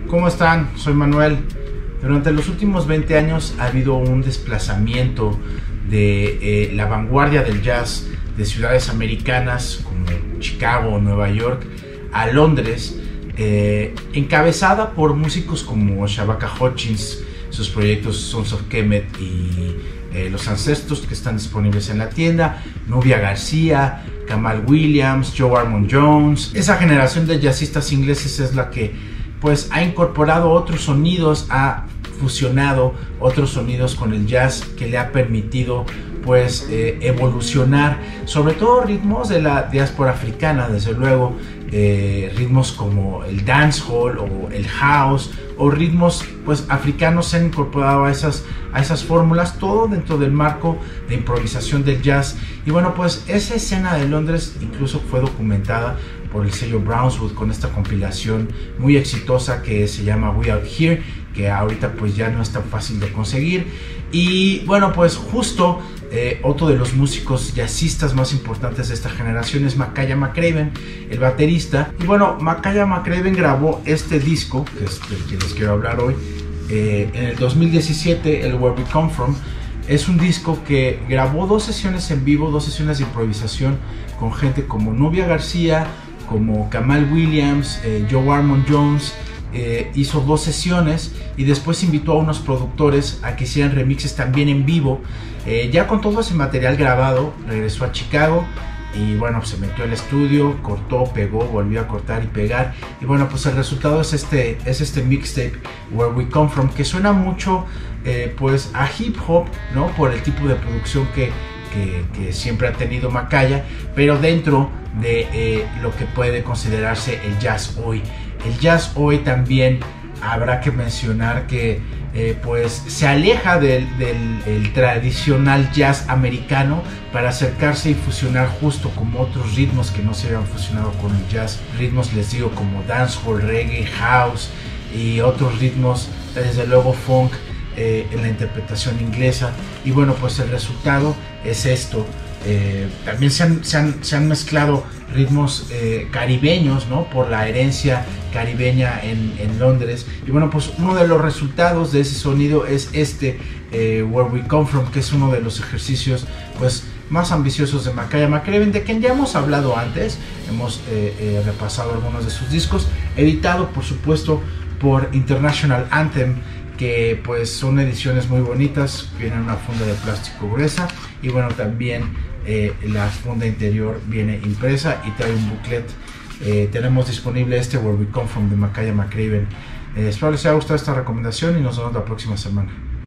¿Cómo están? Soy Manuel. Durante los últimos 20 años ha habido un desplazamiento de la vanguardia del jazz de ciudades americanas como Chicago o Nueva York a Londres, encabezada por músicos como Shabaka Hutchings, sus proyectos Sons of Kemet y Los Ancestros, que están disponibles en la tienda, Nubia García, Kamal Williams, Joe Armond Jones. Esa generación de jazzistas ingleses es la que pues ha incorporado otros sonidos, ha fusionado otros sonidos con el jazz, que le ha permitido pues evolucionar, sobre todo ritmos de la diáspora africana, desde luego, ritmos como el dancehall o el house, o ritmos pues africanos se han incorporado a esas fórmulas, todo dentro del marco de improvisación del jazz. Y bueno, pues esa escena de Londres incluso fue documentada por el sello Brownswood con esta compilación muy exitosa que se llama We Out Here, que ahorita pues ya no es tan fácil de conseguir. Y bueno, pues justo otro de los músicos jazzistas más importantes de esta generación es Makaya McCraven, el baterista. Y bueno, Makaya McCraven grabó este disco, que es del que les quiero hablar hoy, en el 2017, el Where We Come From. Es un disco que grabó 2 sesiones en vivo, 2 sesiones de improvisación con gente como Nubia García, como Kamal Williams, Joe Armond Jones. Hizo 2 sesiones y después invitó a unos productores a que hicieran remixes también en vivo. Ya con todo ese material grabado, regresó a Chicago y bueno, se metió al estudio, cortó, pegó, volvió a cortar y pegar. Y bueno, pues el resultado es este mixtape Where We Come From, que suena mucho pues a hip hop, ¿no? Por el tipo de producción que siempre ha tenido Makaya, pero dentro de lo que puede considerarse el jazz hoy. El jazz hoy también habrá que mencionar que pues se aleja del tradicional jazz americano para acercarse y fusionar justo como otros ritmos que no se habían fusionado con el jazz. Ritmos, les digo, como dancehall, reggae, house y otros ritmos, desde luego funk, en la interpretación inglesa. Y bueno, pues el resultado es esto. También se han mezclado ritmos caribeños, ¿no? Por la herencia caribeña en Londres. Y bueno, pues uno de los resultados de ese sonido es Where We Come From, que es uno de los ejercicios pues más ambiciosos de Makaya McCraven, de quien ya hemos hablado antes. Hemos repasado algunos de sus discos, editado por supuesto por International Anthem, que pues son ediciones muy bonitas, vienen en una funda de plástico gruesa y bueno, también la funda interior viene impresa y trae un booklet. Tenemos disponible Where We Come From de Makaya McCraven. Espero les haya gustado esta recomendación y nos vemos la próxima semana.